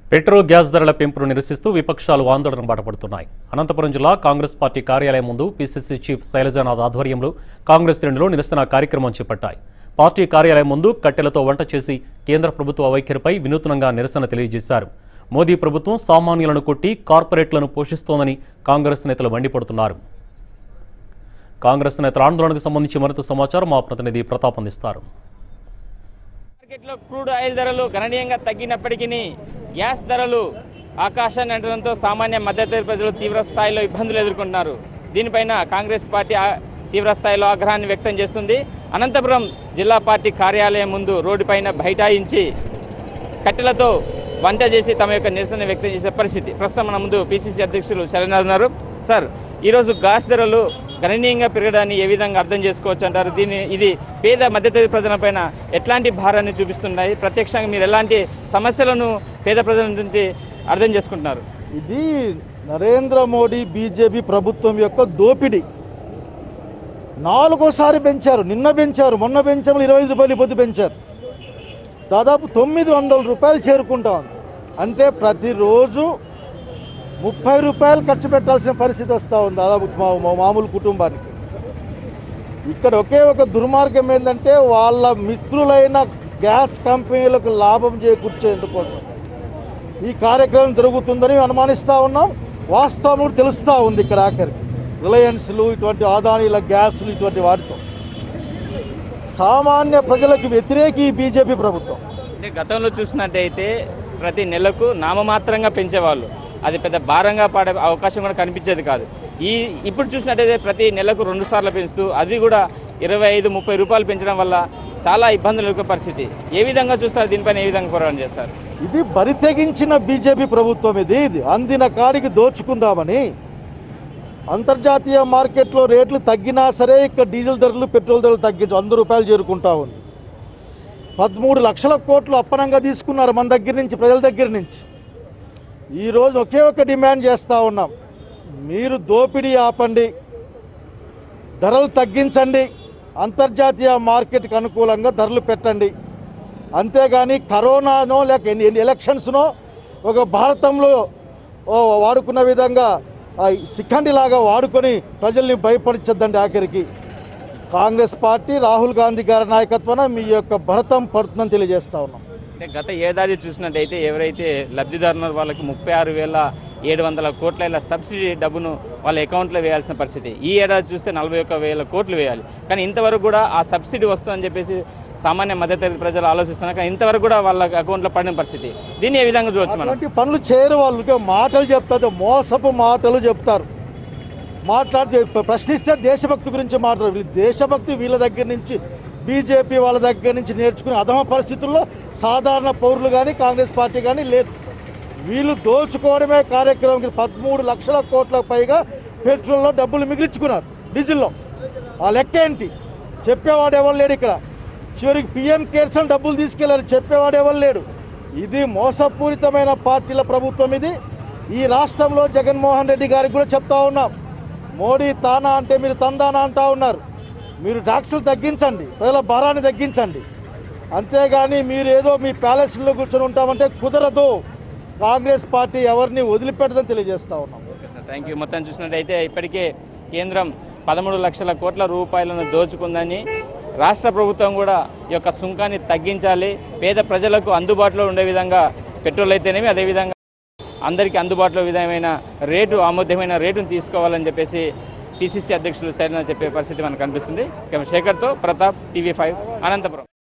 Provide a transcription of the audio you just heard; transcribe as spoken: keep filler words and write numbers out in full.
Petrol gas ధరల పెంపును నిరసిస్తూ విపక్షాలు ఆందోళన బాటపడుతున్నాయి. అనంతపురం జిల్లా కాంగ్రెస్ పార్టీ కార్యాలయం ముందు పీసీసీ చీఫ్ శైలజానాథ్ ఆధ్వర్యంలో కాంగ్రెస్ శ్రేణులు నిరసన కార్యక్రమం చేపట్టాయి. పార్టీ కార్యాలయం ముందు కట్టెలతో వంట చేసి కేంద్ర ప్రభుత్వ వైఖరిపై వినూత్నంగా నిరసన తెలియజేశారు. మోదీ ప్రభుత్వం సామాన్యులను కొట్టి కార్పొరేట్లను పోషిస్తోందని కాంగ్రెస్ నేతలు మండిపడుతున్నారు. కాంగ్రెస్ నేతల ఆందోళనకు సంబంధించి మరింత సమాచారం మా ప్రతినిధి ప్రతాప్ అందిస్తారు. మార్కెట్లో క్రూడ్ ఆయిల్ ధరలు గణనీయంగా తగ్గినప్పటికీ గ్యాస్ ధరలు ఆకాశాన్ని అంటడంతో సామాన్య మధ్యతరగతి ప్రజలు తీవ్ర స్థాయిలో ఇబ్బందులు ఎదుర్కొంటున్నారు. దీనిపైన కాంగ్రెస్ పార్టీ తీవ్ర స్థాయిలో ఆగ్రహాన్ని వ్యక్తం చేస్తుంది. అనంతపురం జిల్లా పార్టీ కార్యాలయం ముందు రోడ్డుపైన బైఠాయించి కట్టెలతో వంట చేసి తమ యొక్క నిరసన వ్యక్తం చేసే పరిస్థితి. ప్రస్తుతం మన ముందు పీసీసీ అధ్యక్షులు శైలజానాథ్ ఉన్నారు. సార్, ఈరోజు గ్యాస్ ధరలు గణనీయంగా పెరగడాన్ని ఏ విధంగా అర్థం చేసుకోవచ్చు అంటారు? దీన్ని ఇది పేద మధ్యతరగతి ప్రజలపైన ఎట్లాంటి భారాన్ని చూపిస్తున్నాయి? ప్రత్యక్షంగా మీరు ఎలాంటి సమస్యలను పేద ప్రజల నుంచి అర్థం చేసుకుంటున్నారు? ఇది నరేంద్ర మోడీ బీజేపీ ప్రభుత్వం యొక్క దోపిడీ. నాలుగోసారి పెంచారు, నిన్న పెంచారు, మొన్న పెంచారు, ఇరవై ఐదు రూపాయలు పొద్దు పెంచారు. దాదాపు తొమ్మిది వందల రూపాయలు చేరుకుంటా ఉంది. అంటే ప్రతిరోజు ముప్పై రూపాయలు ఖర్చు పెట్టాల్సిన పరిస్థితి వస్తూ ఉంది దాదాపు మామూలు కుటుంబానికి. ఇక్కడ ఒకే ఒక దుర్మార్గం ఏంటంటే వాళ్ళ మిత్రులైన గ్యాస్ కంపెనీలకు లాభం చేకూర్చేందుకోసం ఈ కార్యక్రమం జరుగుతుందని అనుమానిస్తూ ఉన్నాం. వాస్తవం తెలుస్తూ ఉంది. ఇక్కడ ఆఖరికి రిలయన్స్లు, ఇటువంటి ఆదానీల గ్యాస్లు, ఇటువంటి వాటితో సామాన్య ప్రజలకు వ్యతిరేకి ఈ బీజేపీ ప్రభుత్వం. అంటే గతంలో చూసినట్టయితే ప్రతి నెలకు నామమాత్రంగా పెంచేవాళ్ళు, అది పెద్ద భారంగా పడే అవకాశం కూడా కనిపించేది కాదు. ఈ ఇప్పుడు చూసినట్టయితే ప్రతి నెలకు రెండు సార్లు పెంచుతూ అది కూడా ఇరవై ఐదు ముప్పై రూపాయలు పెంచడం వల్ల చాలా ఇబ్బందులు ఎదుర్కొనే పరిస్థితి. ఏ విధంగా చూస్తారు? దీనిపైన ఏ విధంగా పోరాటం చేస్తారు? ఇది బరి తెగించిన బీజేపీ ప్రభుత్వం. ఇది ఇది అందిన కాడికి దోచుకుందామని అంతర్జాతీయ మార్కెట్లో రేట్లు తగ్గినా సరే ఇక్కడ డీజిల్ ధరలు, పెట్రోల్ ధరలు తగ్గించు వంద రూపాయలు చేరుకుంటా ఉంది. పదమూడు లక్షల కోట్లు అప్పనంగా తీసుకున్నారు మన దగ్గర నుంచి, ప్రజల దగ్గర నుంచి. ఈరోజు ఒకే ఒక డిమాండ్ చేస్తూ ఉన్నాం, మీరు దోపిడీ ఆపండి, ధరలు తగ్గించండి, అంతర్జాతీయ మార్కెట్కి అనుకూలంగా ధరలు పెట్టండి. అంతేగాని కరోనానో లేక ఎలక్షన్స్నో ఒక భారతంలో వాడుకున్న విధంగా శిఖండిలాగా వాడుకొని ప్రజల్ని భయపడించద్దండి. ఆఖరికి కాంగ్రెస్ పార్టీ రాహుల్ గాంధీ గారి నాయకత్వాన మీ యొక్క భరతం పడుతుందని తెలియజేస్తా ఉన్నాం. అంటే గత ఏడాది చూసినట్టయితే ఎవరైతే లబ్ధిదారులు వాళ్ళకి ముప్పై ఆరు వేల ఏడు వందల కోట్ల సబ్సిడీ డబ్బును వాళ్ళ అకౌంట్లో వేయాల్సిన పరిస్థితి. ఈ ఏడాది చూస్తే నలభై ఒక్క వేల కోట్లు వేయాలి. కానీ ఇంతవరకు కూడా ఆ సబ్సిడీ వస్తుందని చెప్పేసి సామాన్య మధ్యతరగతి ప్రజలు ఆలోచిస్తున్నారు. కానీ ఇంతవరకు కూడా వాళ్ళ అకౌంట్లో పడిన పరిస్థితి. దీన్ని ఏ విధంగా చూడవచ్చు? మనం పనులు చేయరు, వాళ్ళకి మాటలు చెప్తారు, మోసపు మాటలు చెప్తారు. మాట్లాడితే ప్రశ్నిస్తే దేశభక్తి గురించి మాట్లాడారు. దేశభక్తి వీళ్ళ దగ్గర నుంచి, బీజేపీ వాళ్ళ దగ్గర నుంచి నేర్చుకునే అధమ పరిస్థితుల్లో సాధారణ పౌరులు కానీ కాంగ్రెస్ పార్టీ కానీ లేదు. వీళ్ళు దోచుకోవడమే కార్యక్రమం. పదమూడు లక్షల కోట్లకు పైగా పెట్రోల్లో డబ్బులు మిగిలించుకున్నారు, డీజిల్లో. ఆ లెక్క ఏంటి? చెప్పేవాడు ఎవరు లేడు ఇక్కడ. చివరికి పిఎం కేర్స్ అని డబ్బులు తీసుకెళ్లారు, చెప్పేవాడు ఎవరు లేడు. ఇది మోసపూరితమైన పార్టీల ప్రభుత్వం ఇది. ఈ రాష్ట్రంలో జగన్మోహన్ రెడ్డి గారికి కూడా చెప్తా ఉన్నాం, మోడీ తానా అంటే మీరు తందానా అంటా ఉన్నారు. మీరు ట్యాక్సులు తగ్గించండి, ప్రజల భారాన్ని తగ్గించండి. అంతేగాని మీరు ఏదో మీ ప్యాలెస్లో కూర్చొని ఉంటామంటే కుదరదు. కాంగ్రెస్ పార్టీ ఎవరిని వదిలిపెట్టదని తెలియజేస్తా ఉన్నాం. Thank you. మొత్తం చూసినట్టయితే ఇప్పటికే కేంద్రం పదమూడు లక్షల కోట్ల రూపాయలను దోచుకుందని, రాష్ట్ర ప్రభుత్వం కూడా ఈ యొక్క సుంకాన్ని తగ్గించాలి, పేద ప్రజలకు అందుబాటులో ఉండే విధంగా పెట్రోల్ అయితేనేమి అదేవిధంగా అందరికీ అందుబాటులో విధమైన రేటు, ఆమోదమైన రేటును తీసుకోవాలని చెప్పేసి పీసీసీ అధ్యక్షులు సరైన చెప్పే పరిస్థితి మనకు కనిపిస్తుంది. శేఖర్తో ప్రతాప్, టీవీ ఫైవ్, అనంతపురం.